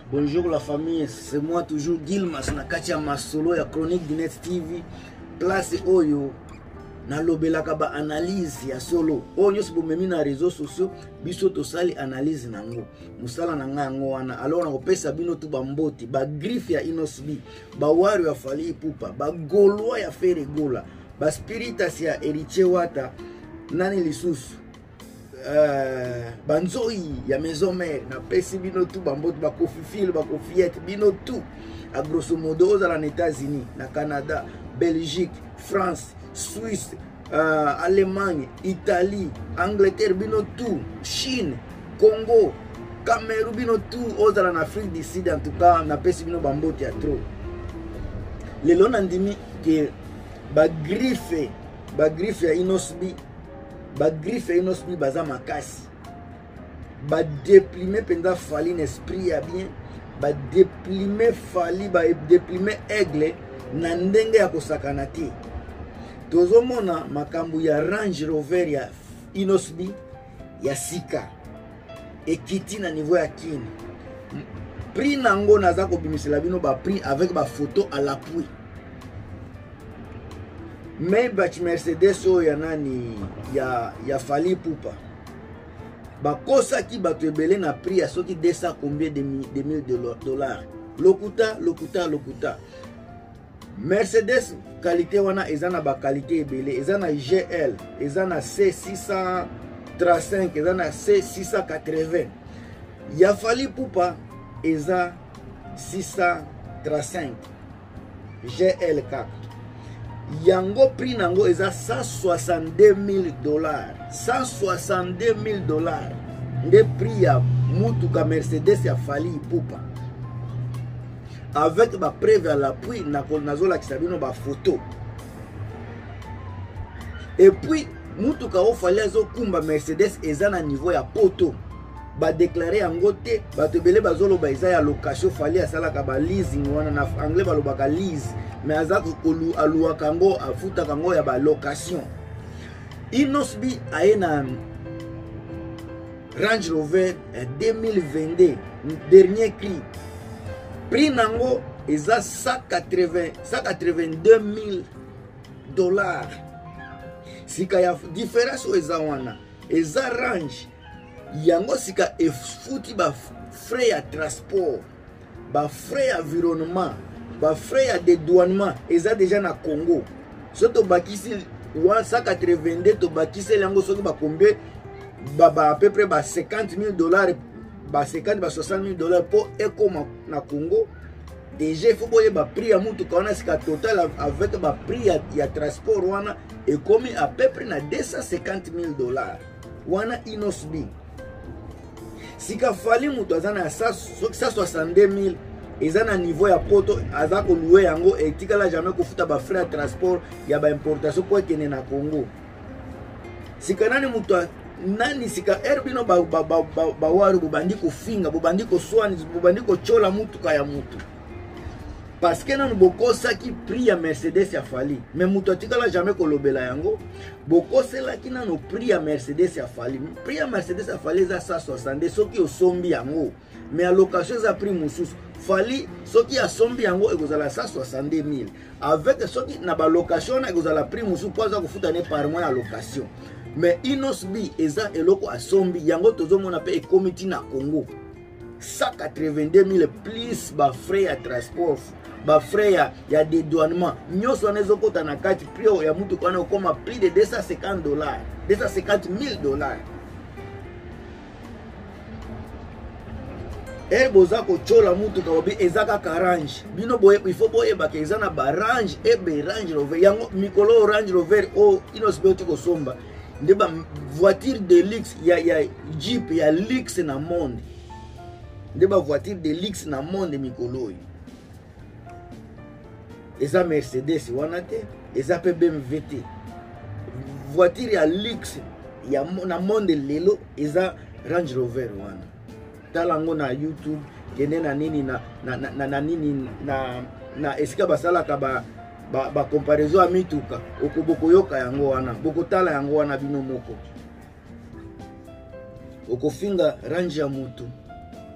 Bonjour la famille, c'est moi toujours Gilmas na kati ya masolo ya Chronique du Net TV. Place oyo na lobelaka ba analyse ya solo. Oyo nyonso bomemi na réseaux sociaux, biso tosali analyse nango. Musala na nga ngo wana. Alors na kopesa bino tu ba mboti, ba griffe ya Inosbi, ba wario ya Fally Ipupa, ba Gaulois ya Feregola, ba Spiritas ya Héritier Wata, nani lisusu. Banzoi ya maison mère na pesi bino tout bambot ba kofifil ba kofiette bino tout a grosso modo aux États-Unis, na Canada, Belgique, France, Suisse, Allemagne, Italie, Angleterre bino tout, Chine, Congo, Cameroun bino tout aux en Afrique du Sud. En tout cas na pesi bino bambot ya trop le lon andimi que ba griffe ya Inosbi, ba griffe ya Inosbi baza makasi, ba déplimer penda Fally n'esprit ya bien, ba déplimer Fally, ba déplimer Aigle na ndenge ya kosakana te. Tozomona makambo ya Range Rover ya Inosbi ya sika ekiti na niveau ya kini. Prix nango naza kobimisela bino ba prix avec ba photo à l'appui. Mais bach Mercedes oyo ya nani ya Fally Ipupa bakosa ki bato ebele na prix ya soki 200 combien de mille dollars. Lokuta Mercedes qualité wana eza na ba qualité ebele, eza na GL, eza na C635, eza na C680. Ya Fally Ipupa eza 635 GL4. Yango prix nango eza 162 000 dollars. 162 000 dollars. Nde prix ya mutuka Mercedes ya Fally Ipupa. Avec ba preuve à l'appui nazola kisabino ba photo. Et puis mutuka o Fally azo kumba Mercedes eza na niveau ya poto. Ba déclarer yango te, ba tebele bazolo ba eza ya location. Fally asalaka ba leasing wana na anglais balobaka lease. Mais azako kolu aluwa kango afuta kango ya ba location. Inosbi aena Range Rover 2022 dernier cri. Prix nango eza 182 000 dollars. Sika ya différence eza wana eza Range yango sika efuti ba frais ya transport, ba frais ya environnement, ba frais ya dédouanement eza déjà na Congo. Soto bakisi 182 to bakisi yango soki ba combien ba à peu près ba 50 000 dollars, ba 50 ba 60 000 dollars pour ekoma na Congo. Déjà il faut boyer ba prix ya mutu kana sika total avec ba prix ya transport wana ekomi à peu près na 250 000 dollars. Wana Inosbi sika Fally mutu azana 162 000 eza na niveau ya poto azako louer yango etikala jamais kofuta ba frais ya transport ya ba importation pour ekene na Congo. Sika nani mutu nani sika erbino ba waru bobandi kofinga, bobandi koswani, bobandi kochola mutuka ya mutu. Parce que nanu bokosa ki prix ya Mercedes ya Fally, mais mutu atikala jamais kolobela yango. Bokosela ki nanu prix ya Mercedes ya Fally. Prix ya Mercedes ya Fally eza 160 soki osombi yango. Mais à location za prix mususu. Fally soki asombi yango ekozala 162 000. Avec soki na ba location na ekozala prix mususu poza kofuta ne par mois ya location. Mais Inosbi eza eloko asombi yango tozomona pe ekomiti na Congo. 182 000 plus ba frais ya transport, ba frais ya dédouanement. Nyoso nezo kota na kati prix ya mutu kana okoma plus de 250 dollars, 250 000 dollars. E boza ko chola mutu ka obi ezaka Range. Bino boye il faut boye ba keza na ba Range e be Range Rover yango mikolo Range Rover o Inosbi otiko somba. Nde ba voiture de luxe ya Jeep ya luxe na monde. Nde ba voiture de luxe na monde mikolo. Eza Mercedes wana te, eza pe BMW te. Voiture ya luxe ya na monde lelo eza Range Rover wana. Talango na YouTube kende na nini na nini na esika basalaka ba comparaison ya mituka okoboko yoka yango wana bokotala yango wana bino moko okofinga Range ya mutu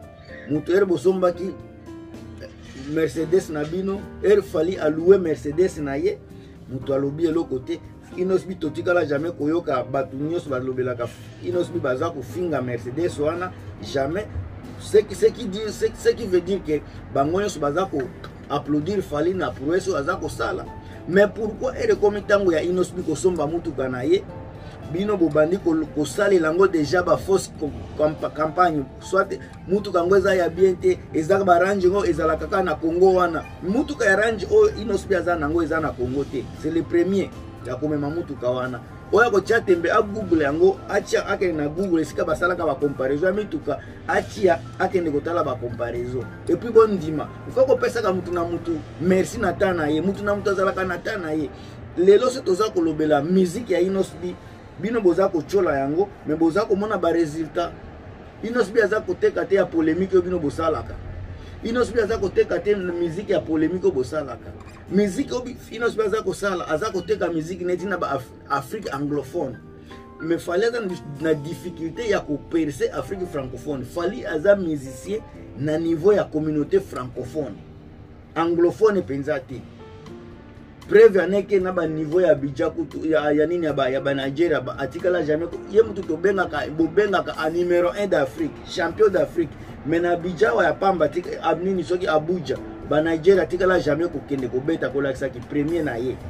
mutu ere bosombaki Mercedes na bino ere fali allouer Mercedes na ye mutu alobi eloko te inosbi totikala jamais koyoka batu nyonso balobelaka inosbi baza kofinga Mercedes wana jamais ce qui veut dire que bango nyonso baza ko applaudir fali na prouesse aza kosala. Mais pourquoi ere komi tango ya inosbi kosomba mutuka na ye bino bobandi kosala lango déjà ba fausse campagne soit mutuka ngo eza ya bien te ezaka ba range ngo ezala kaka na Congo wana mutuka ya range o inosbi aza nango eza na Congo te. C'est le premier ya komema mutuka wana oya ko chatembe a Google yango atia akene na Google esika basalaka ba comparaison ya mituka atia akene kotala ba comparaison et puis bon ndima faut ko pesa ka mutu na mutu merci na tana ye mutu na mutu azalaka na tana ye lelo se toza kolobela musique ya inosbi bino boza ko chola yango mais boza ko mona ba résultat inosbi aza koteka te ya polémique yo bino bosalaka inosbi aza koteka te musique ya polémique bosalaka musique obi inosbi aza kosala aza koteka musique neti na ba Afrique anglophone mais fallait na difficulté ya ko percer Afrique francophone fali aza musicien na niveau ya communauté francophone anglophone penza te preuve aneke na ba niveau ya bijaku ya nini ya ba Nigeria ba atikala jamais ye mutu to benga ka numéro 1 d'Afrique champion d'Afrique mais na bijawa ya pamba tika abnini soki Abuja ba Nigeria tikala jamais ko kende ko beta ko lakisa ki premier na ye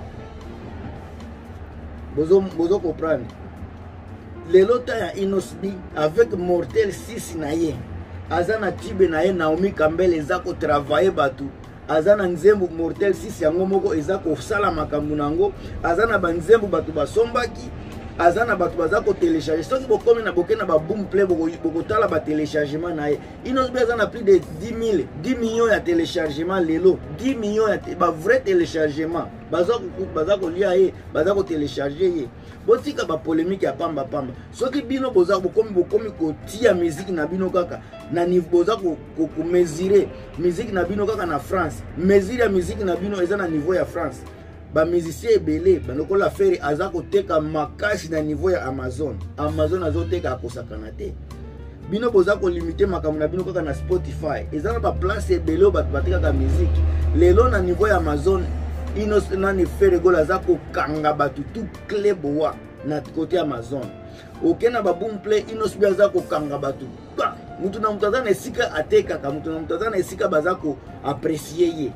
bozo comprendre le lota ya inosbi avec mortel 6 na ye azana tibe na ye Naomi Campbell ezako travailler batu azana nzembo mortel 6 yango moko ezako sala makambo nango azana banzembo batu basombaki azana batu bazako télécharger soki bokomi na bokena ba boom play boko tala ba téléchargement na ye inosbi azana plus de 10 millions ya téléchargement lelo 10 millions ya ba vrai téléchargement bazako lia ye bazako télécharger ye botika ba polémique ya pamba soki bino boza bokomi ko tia musique na bino kaka na niveau boza ko mesurer musique na bino kaka na France mesure ya musique na bino eza na niveau ya France ba musicien ebele banokola faire aza koteka makasi na niveau ya Amazon azoteka akosakana te bino boza ko limiter makambo na bino kaka na Spotify eza na ba place ebele batekaka musique lelo na niveau ya Amazon inos nani faire gola za ko kanga batu tout clé boa na côté Amazon okena ba boom play inos bia za ko kanga batu mutu na mutazana esika ateka ka mutu na mutazana esika bazako apprécier ye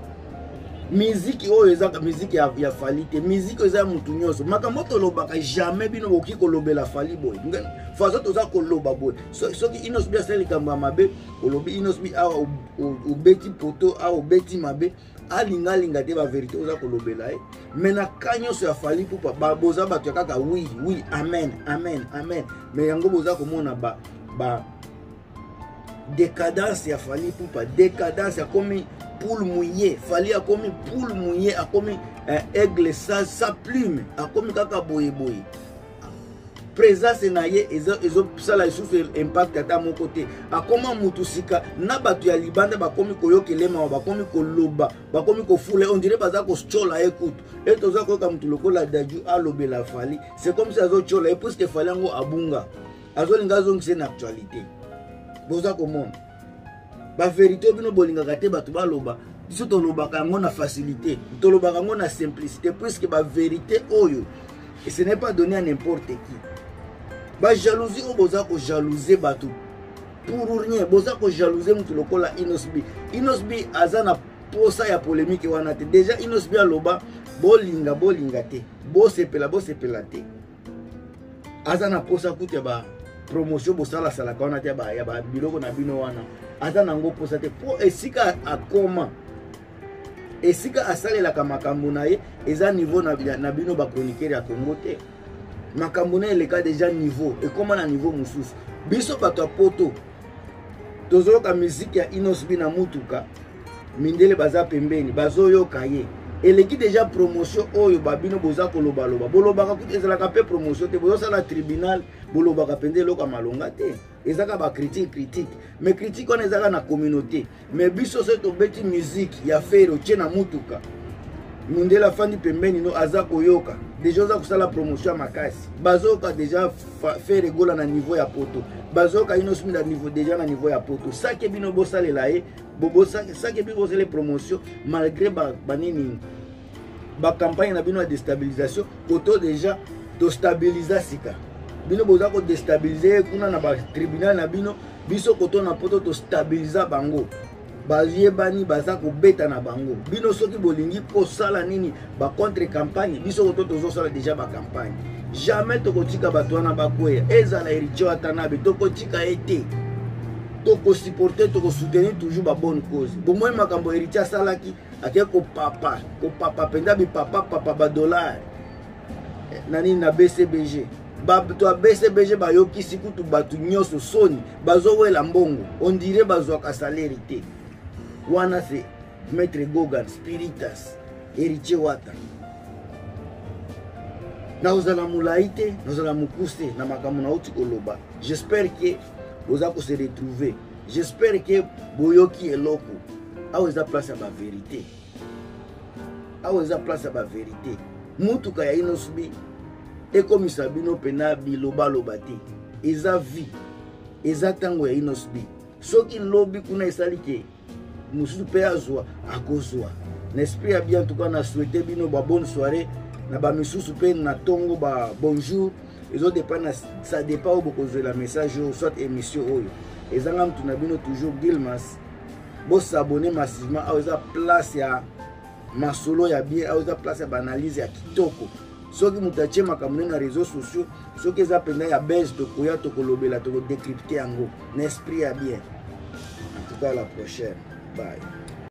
musique oyo ezaka musique ya fali te musique eza mutu nyonso makambo tolobaka jamais bino boki kolobela fali boy faso toza koloba boy soki inos bia seli kamba mabe olobi inos bi awa obeti poto awa obeti mabe alinga te ba vérité oza kolobela mais na kanyoso ya fali pupa boza bato kaka oui amen mais yango boza komona ba décadence ya fali pupa décadence ya komi poule mouillée fali a komi poule mouillée a komi aigle sa plume a komi kaka boye présence na ye ezo sala isusu impact ata mon côté a comment mutusika na batu ya libanda ba komi koyokelema ba komi koloba ba komi kofule on dirait baza ko chola écoute et toza ko ka mutu lokola daju alobela fali c'est comme si azo chola et parce que fali ngo abunga azo linga zo ngise na actualité boza komona ba vérité bino bolingaka te batu baloba biso tolobaka ngo na facilité tolobaka ngo na simplicité puisque ba vérité oyo et ce n'est pas donné à n'importe qui ba jalousie o boza ko jalouser batu pour rien boza ko jalouser mutu lokola inosbi azana posa ya polémique wana te déjà inosbi aloba bolinga te bosepela te azana posa kutia ba promotion bosala sala kana te ya ba biloko na bino wana azana ngo posa te po esika akoma esika asalela ka makambo na ye eza niveau na bino ba chroniqueur ya Congo te makambo na eleka déjà niveau et comment na niveau mususu biso bato poto tozoyoka musique ya inosbi na mutuka mindele baza pembeni bazoyoka ye eleki déjà promotion oyo babino boza kolobaloba bolobaka kuti ezalaka pe promotion te bozosala tribunal bolobaka pende eloko malonga te ezaka ba critique mais critique on ezaka na communauté mais biso se tobeti musique ya faire otie na mutuka Mundela fandi pembeni no aza koyoka déjà oza kosala promotion makasi bazoka déjà faire regola na niveau ya poto bazoka ino sumi na niveau déjà na niveau ya poto sake bino bosalela ye bobo sake bino bosala promotion malgré banini ba campagne na bino ya déstabilisation koto déjà to stabiliser sika bino boza ko déstabiliser kuna na ba tribunal na bino biso koto na poto to stabiliser bango baziyebani baza kobeta na bango bino soki bolingi kosala nini ba contre campagne biso koto tozosala déjà ba campagne jamais tokotika bato wana bakweya ezala héritier atanabe tokotika ete tokosupporter tokosoutenir toujours ba bonne cause bomoi makambo héritier asalaki ake kopapa penda bipapa badollar nani na BCBG bato ya BCBG bayokisi kutu bato nyonso soni bazowela mbongo on dirait bazwaka salaire te wana c'est Maître Gogan Spiritas héritier wata na ozala mulai te na ozala mokuse na makambo na uti koloba j'espère que boza ko se retrouver j'espère que boyoki eloko awa eza place ya bavérité awa eza place ya bavérité mutuka ya inosubi ekomisa bino pena bilobaloba te eza vie eza ntango ya inosubi soki lobi kuna esali ke mususu mpe azwa akozwa na esprit ya bien tuka na souhaite bino ba bonne soirée na ba misusu mpe na tongo ba bonjour ezodépend na ça dépend oyo bokozwela message oyo soit émission oyo ezanga mutu na bino toujours Gilmas bosabone massivement awa eza place ya masolo ya bien awa eza place ya baanalyse ya kitoko soki mutu atie makambo na réseaux sociaux soki eza penda ya base tokoya tokolobela tokodécrypte yango na esprit ya bien en tout cas la prochaine bye.